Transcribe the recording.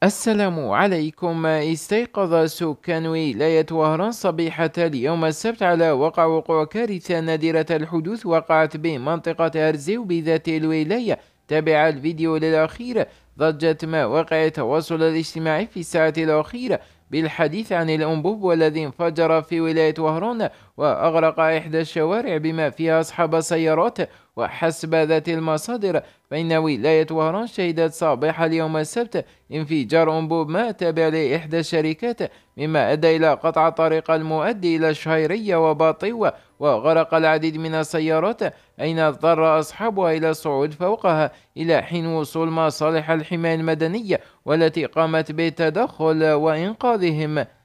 السلام عليكم. استيقظ سكان ولاية وهران صبيحة اليوم السبت على وقوع كارثة نادرة الحدوث وقعت بمنطقة أرزيو بذات الولاية. تابع الفيديو للأخير. ضجت مواقع التواصل الاجتماعي في الساعة الأخيرة بالحديث عن الأنبوب والذي انفجر في ولاية وهران وأغرق إحدى الشوارع بما فيها أصحاب سيارات. وحسب ذات المصادر فإن ولاية وهران شهدت صباح اليوم السبت انفجار أنبوب ماء تابع لإحدى الشركات، مما أدى إلى قطع الطريق المؤدي إلى الشهيرية وباطيوة، وغرق العديد من السيارات أين اضطر أصحابها إلى الصعود فوقها إلى حين وصول مصالح الحماية المدنية والتي قامت بالتدخل وإنقاذهم.